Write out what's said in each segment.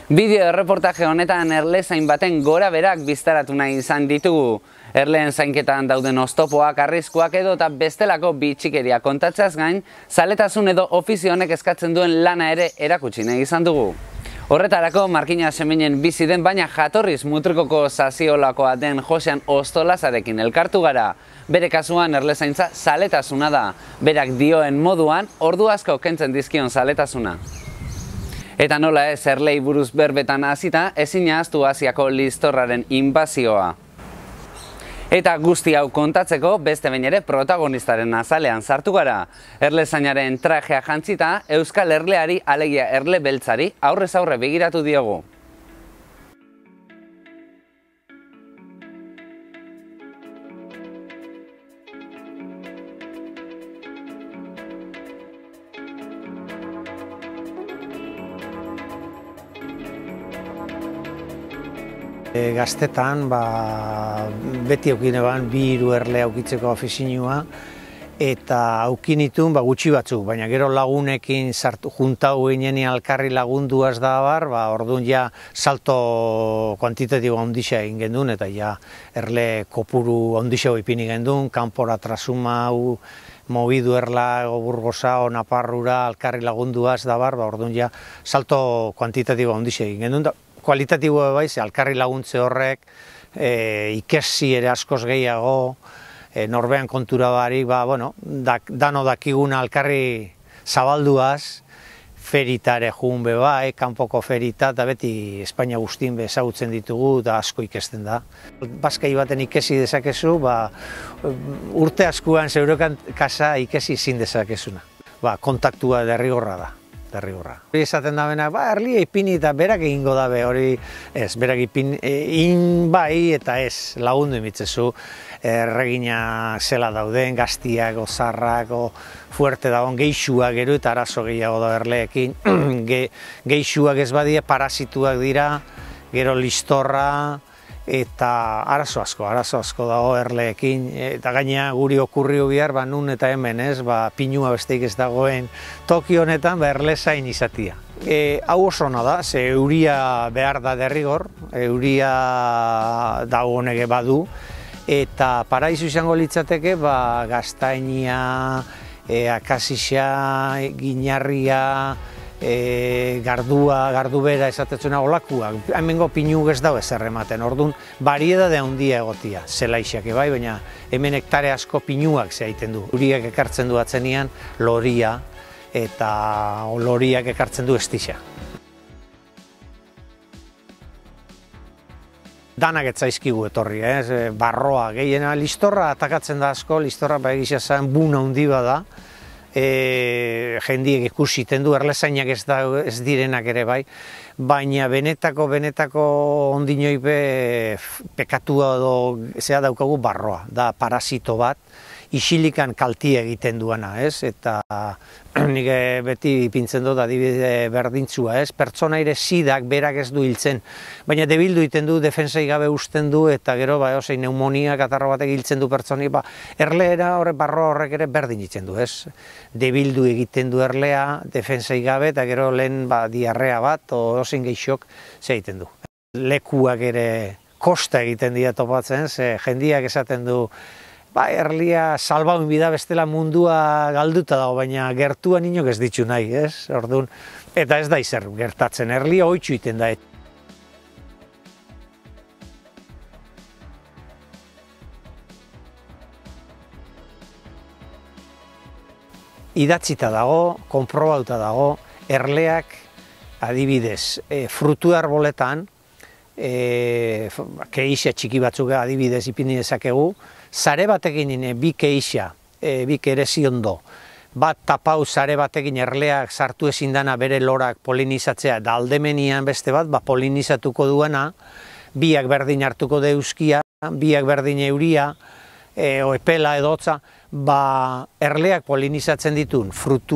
Bideo erreportaje honetan erle zain baten gora berak biztaratu nahi izan ditugu. Erleen zainketan dauden oztopoak, arriskuak edo eta bestelako bitxikeria kontatzeaz gain, zaletasun edo ofizio honek eskatzen duen lana ere erakutsi nahi izan dugu. Horretarako Markina Semenen bizi den baina jatorriz mutrikoko saziolakoa den Josean Ostolazarekin elkartu gara. Bere kasuan erlezaintza zaletasuna da. Berak dioen moduan ordu asko kentzen dizkion zaletasuna. Eta nola ez erlei buruz berbetan hasita ezin ahaztu Asiako listorraren inbazioa. Eta guzti hau kontatzeko beste behin ere protagonistaren azalean sartu gara. Erlezainaren trajea jantzita, euskal erleari alegia erle beltzari aurrez aurre begiratu diogu. Gaztetan beti aukine ban bi hiru erle aukitzeko afizinua eta aukinitun gutxi batzuk, baina gero lagunekin juntau ginen alkarri lagunduaz da bar, orduan ja salto kuantitatibo handixa egin gendun eta ja erle kopuru handixa ipini gendun, kanpora trasuma mobidu erla Burgosa o Naparrura alkarri lagunduaz da bar, orduan ja salto kuantitatibo handixa egin gendun. Kualitatibo baiz, alkarri laguntze horrek, ikesi ere askoz gehiago, norbean kontura barik, dano dakiguna alkarri zabalduaz, feritare jun be bai, kanpoko ferita, eta beti Espainia guztien ezagutzen ditugu, da asko ikesten da. Baskai baten ikesi dezakezu, urte askuan zeurekan kasa ikesi zin dezakezuna. Kontaktua derrigorra da. Hori esaten da bena, erlia ipini eta berak egingo dabe, hori ez, berak ipin bai eta ez, lagundu imitzezu, erregina zela dauden, gaztiak, ozarrak, fuerte dagoen, geixuak gero eta arazo gehiago da erleekin, geixuak ez badie, parasituak dira, gero listorra, eta arazo asko dago erleekin, eta gaina guri okurrio bihar, nun eta hemen ez, pinua besteik ez dagoen toki honetan, erlezain izatia. Hau oso ona da, ze euria behar da derrigor, euria dago honege badu, eta paraizu izango litzateke, gaztainia, akasixa, ginarria, gardubera esatetzuna olakuak, hemengo pinu ez dago ezer ematen, orduan bariedade handia egotia, zelaixak bai, baina hemen hektare asko pinuak zehaiten du. Loriak ekartzen du atzenian loria eta loriak ekartzen du estixa. Danak etzaizkigu etorri, barroa gehiena, listorra atakatzen da asko, listorra egisa zen buna handi bada, jendiek ikusiten du, erlezainak ez direnak ere bai, baina benetako ondinoipe pekatua edo zea daukagu barroa, da parasito bat, isilikan kaltia egiten duena, ez? Eta nik beti ipintzen dut adibide berdintzua, ez? Pertsona ere sidak berak ez du hiltzen, baina debildu egiten du, defensai gabe usten du, eta gero, osei, pneumonia, katarro batek hiltzen du pertsoni, erleera barro horrek ere berdin egiten du, ez? Debildu egiten du erlea, defensai gabe, eta gero lehen diarrea bat, osin geixok, ze egiten du. Lekuak ere kosta egiten dira topatzen, ze jendiak esaten du, erlia salbaun bida bestela mundua galduta dago, baina gertuan inok ez ditu nahi, ez? Orduan, eta ez da izer gertatzen, erlia oitxu iten da. Idatzita dago, konprobauta dago, erleak adibidez, frutu arboletan, keixa txiki batzuk adibidez ipini dezakegu, zare batekin bi keixa, bi kerezi ondo, bat tapau zare batekin erleak sartu ezin dana bere lorak polinizatzea, da aldemenian beste bat, polinizatuko duena, biak berdin hartuko deuskia, biak berdin euria, epela edotza, erleak polinizatzen ditun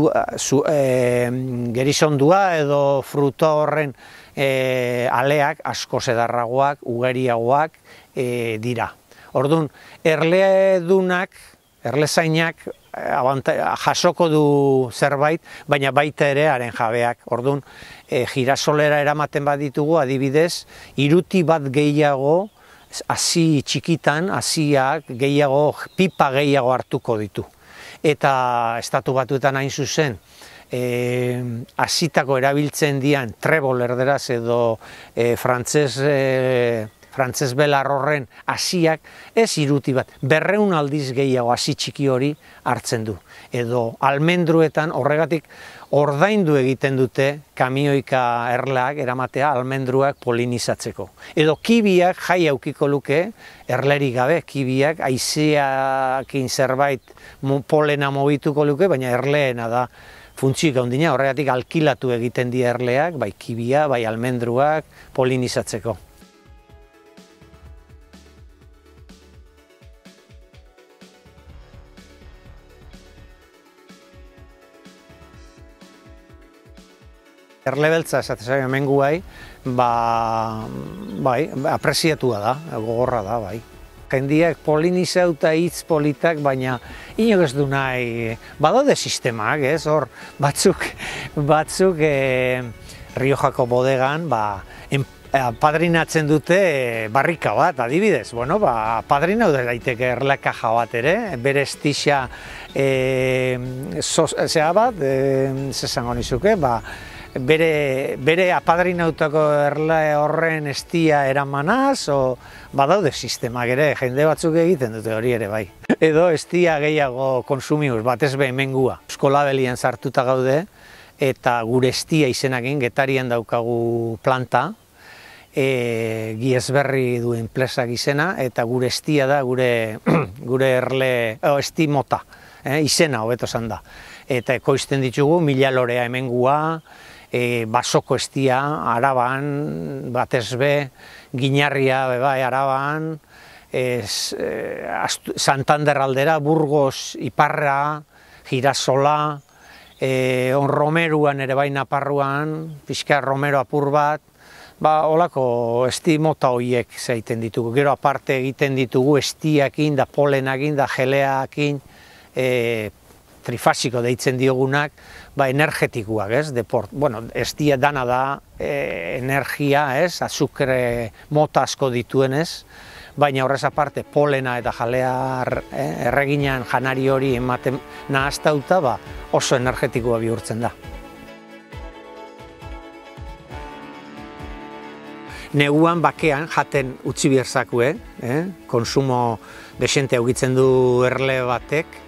gerizondua edo fruta horren aleak asko edarragoak, ugariagoak dira. Orduan, erledunak, erlezainak jasoko du zerbait, baina baita ere haren jabeak. Orduan, girasolera eramaten baditugu, adibidez, hiruti bat gehiago, hazi txikitan, haziak gehiago, pipa gehiago hartuko ditu. Eta Estatu Batuetan hain zuzen, hazitako erabiltzen dian trebol erderaz edo frantzes belar horren haziak ez hiruti bat, 200 aldiz gehiago hazi txiki hori hartzen du. Edo almendruetan horregatik ordaindu egiten dute kamioika erleak eramatea almendruak polinizatzeko. Edo kibiak jai aukiko luke, erlerik gabe, kibiak haizeakin zerbait polena mobituko luke, baina erleena da funtzioik handina, horregatik alkilatu egiten die erleak, bai kibia, bai almendruak polinizatzeko. Erlebeltza esatezak hemen guai, apreziatua da, gogorra da, bai. Jendiak polinizauta hitz politak, baina inok ez du nahi, badaude sistemak, ez, hor, batzuk Riojako bodegan, padrinatzen dute barrika bat, adibidez, bueno, padrinau daiteke erlekaja bat ere, bere estixa, zea bat, zesango nizuke, bere apadrinautako erle horren estia eramanaz, badaude sistemak ere, jende batzuk egiten dute hori ere bai. Edo estia gehiago konsumiuz, batez be hemengua. Euskolabelian sartuta gaude, eta gure estia izenakin, Getarian daukagu planta, Giesberri duen plesak izena, eta gure estia da, gure erle, esti mota, izena hobeto esan da. Eta ekoizten ditugu, mila lorea hemengua, basoko estia, Araban, batez be, Ginarria, bebai, Araban, Santander aldera, Burgos, Iparra, Girasola, Romeruan ere bai Naparruan, pixka Romero apur bat, holako esti mota horiek zaiten ditugu. Gero aparte egiten ditugu estiakin, da polenakin, da geleakin, trifasiko deitzen diogunak, energetikoak, ez? Bueno, estia dana da energia, ez? Azukre mota asko dituenez, baina horrez aparte polena eta jalea erreginan janari hori ematen nahaztauta, oso energetikoa bihurtzen da. Neguan bakean jaten utzi bierzakue, konsumo desente augitzen du erle batek,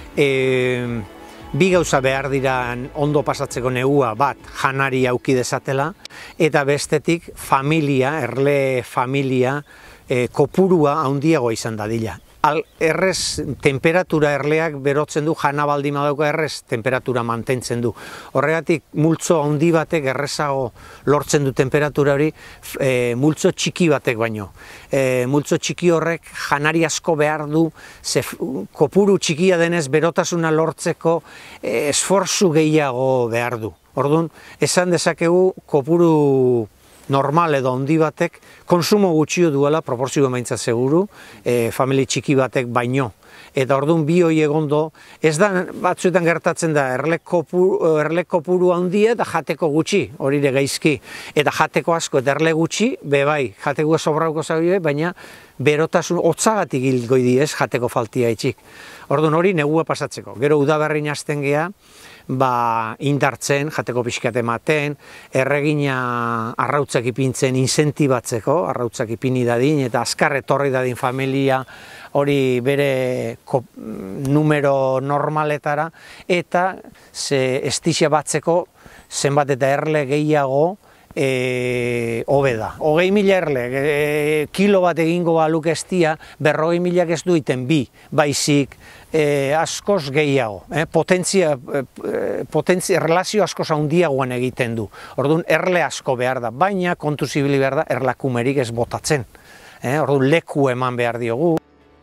bi gauza behar dira ondo pasatzeko negua, bat janari auki dezatela, eta bestetik familia, erle familia, kopurua handiagoa izan dadila. Errez temperatura erleak berotzen du, jana baldin badauka errez temperatura mantentzen du. Horregatik multzo handi batek errezago lortzen du temperatura hori multzo txiki batek baino. Multzo txiki horrek janari asko behar du, kopuru txikia denez berotasuna lortzeko esfortzu gehiago behar du. Orduan, esan dezakegu kopuru normal edo handi batek konsumo gutxio duela, proporzio behintzat seguru, famili txiki batek baino. Eta orduan bi hori egondo, ez da batzuetan gertatzen da erle kopuru handia eta jateko gutxi, hori ere gaizki. Eta jateko asko eta erle gutxi, bai, jateko sobrauko zabe, baina berotasun hotzagatik hilgoi di ez jateko faltia itxik. Orduan hori negua pasatzeko. Gero udaberrin hasten gea, indartzen, jateko pixkat ematen, erregina arrautzak ipintzen incentibatzeko, arrautzak ipini dadin, eta azkar etorri dadin familia hori bere numero normaletara, eta estixia batzeko zenbat eta erle gehiago hobe da. 20.000 erle, kilo bat egingo baluk estia, 40.000 ez duiten bi, baizik, askoz gehiago, relazio askoz handiagoan egiten du. Orduan, erle asko behar da, baina kontu zibili behar da, erlakumerik ez botatzen. Orduan, leku eman behar diogu.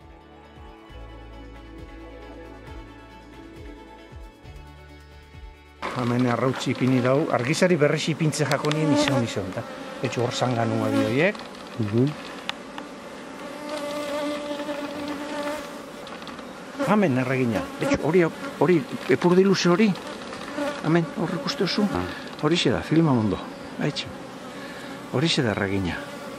Hemen arrautzi ipini dau, argizari berresi ipintze jakonien izan, eta etxo hor zanganua bioiek. Hemen erregina. Hori, epurdi luze hori. Hemen, hor ikuste oso. Horixe da, filma ondo. Horixe da erregina.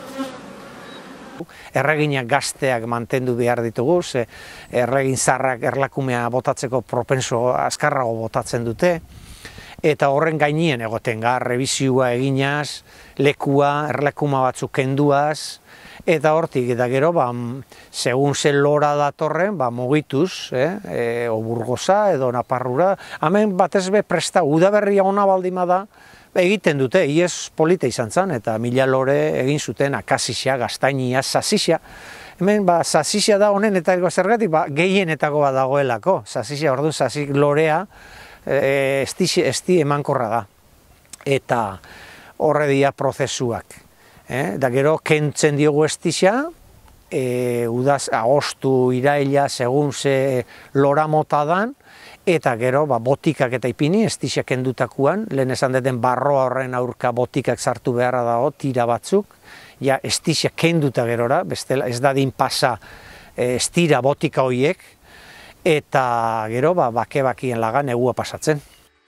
Erregina gazteak mantendu behar ditugu, ze erregin zarrak erlakumea botatzeko propenso azkarrago botatzen dute, eta horren gainien egoten ga, rebisioa eginaz, lekua, erlakuma batzuk kenduaz, eta hortik, eta gero, segun ze lora datorren, mugituz, o Burgosa edo Naparrura, hemen batez be presta, udaberria ona baldima da, egiten dute, iez polita izan zen, eta 1000 lore egin zuten akasisia, gaztainia, sasisia. Hemen, sasisia da honen eta zergatik, gehienetako bat dagoelako. Sasisia, orduan, sasik lorea, esti emankorra da. Eta horre dira prozesuak. Da gero, kentzen diogu estisia, udaz, agostu, iraila, segun ze lora mota dan, eta gero botikak eta ipini, estisia kendutakuan, lehen esan deten barroa horren aurka botikak sartu beharra dago, tira batzuk, ja estisia kenduta gerora, bestela ez dadin pasa estira botika horiek, eta gero bake-bakien laga negua pasatzen.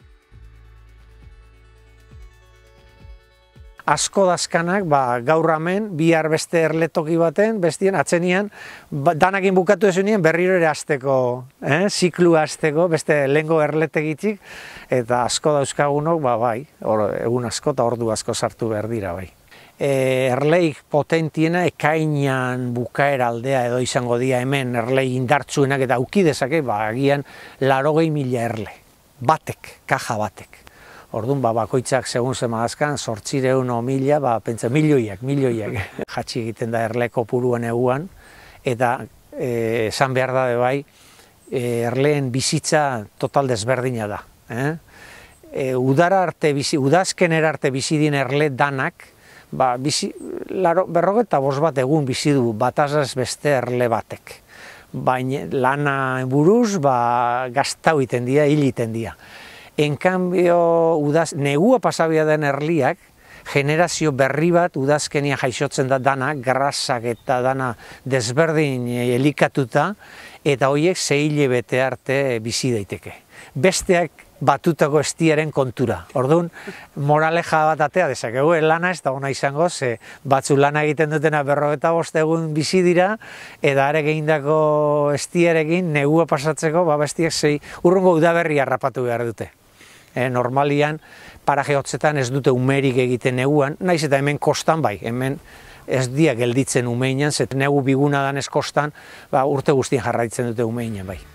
Asko dazkanak, gaur hemen, bihar beste erletoki baten, bestien atzenian, danakin bukatu esunien berriro ere azteko, ziklua azteko, beste lehengo erletegitzik, eta asko dauzkagunok, egun asko eta ordu asko sartu behar dira, bai. Erleik potentiena ekainan bukaera aldea edo izango dira hemen erlei indartsuenak eta aukidezake, agian 80.000 erle, batek, kaja batek. Orduan, bakoitzak segun zemadazkan, 800 o 1000, pentsa, milioiak. Jatxi egiten da erleko puruan eguan, eta esan behar da bai, erleen bizitza total desberdina da. Udazkenera arte bizidien erle danak, 45 bat egun bizidu batazaz beste erle batek. Baina lana buruz, gaztau iten dira, hil iten dira. En cambio, negua pasabia den erliak, generazio berri bat udazkenia jaixotzen da dana, grasak eta dana desberdin elikatuta, eta horiek 6 hilabete arte bizi daiteke. Besteak batutako estiaren kontura. Orduan, moraleja bat atea dezakegu, lana ez da ona izango, ze batzu lana egiten dutena 45 egun bizi dira, eta are egindako estiarekin negua pasatzeko, bestiak urrungo udaberria harrapatu behar dute. Normalian, paraje hotzetan ez dute umerik egiten neguan, naiz eta hemen kostan bai, hemen ez dia gelditzen umeinan, zet negu biguna danez kostan, urte guztien jarraitzen dute umeinan bai.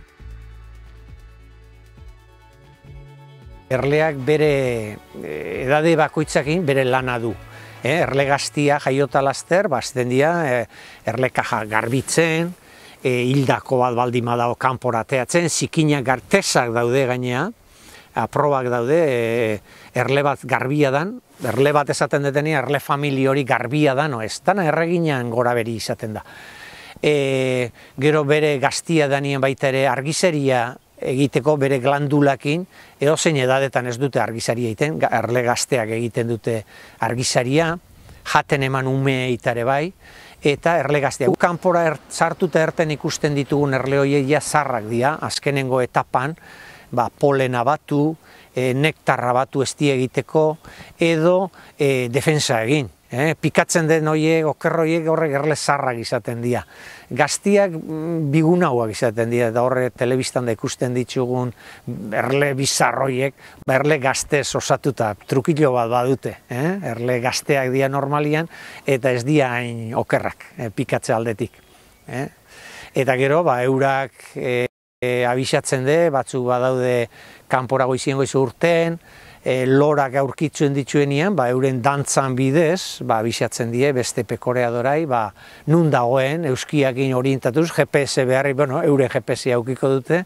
Erleak bere edade bakoitzakin bere lana du. Erle gaztia jaiota laster, azten dira, erle kaja garbitzen, hildako bat baldima dago kanporateatzen, zikinak gartesak daude gainea, aprobak daude, erle bat garbia dan, erle bat esaten detenia, erle famili hori garbia dan, ez, dana erreginan gora beri izaten da. Gero bere gaztia danien baita ere argizeria egiteko bere glandulakin, edozein edadetan ez dute argizaria egiten, erle gazteak egiten dute argizaria, jaten eman ume eitare bai, eta erle gazteak. Kanpora sartuta erten ikusten ditugun erle horiek zarrak dira, azkenengo etapan, polena batu, nektarra batu esti egiteko, edo defensa egin. Pikatzen den horiek, okerroiek horrek erle zarrak izaten dira. Gaztiak bigunauak izaten dira, eta horre telebistan da ikusten ditugun erle bizarroiek, erle gaztez osatuta, trukillo bat badute, erle gazteak dira normalian, eta ez dira hain okerrak, pikatze aldetik. Eta gero, eurak abisatzen de, batzuk badaude kanpora goizien goizu urten, lorak aurkitzen dituenean, euren dantzan bidez, abisatzen die beste pekoreadorai, nun dagoen, euskiakin orientatuz, GPS beharri, euren GPS aukiko dute,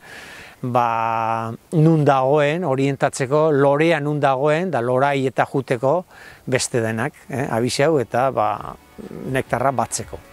nun dagoen, orientatzeko, lorea nun dagoen, da lorai eta juteko beste denak, abisau eta nektarra batzeko.